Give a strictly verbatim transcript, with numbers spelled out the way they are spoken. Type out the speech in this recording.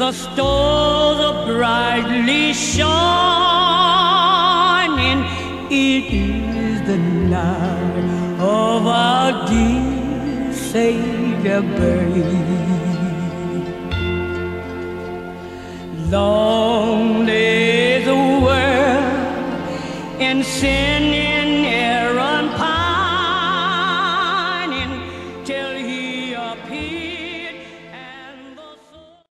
the stars are brightly shining. It is the night of our dear Savior birth. Long lay the world in sin and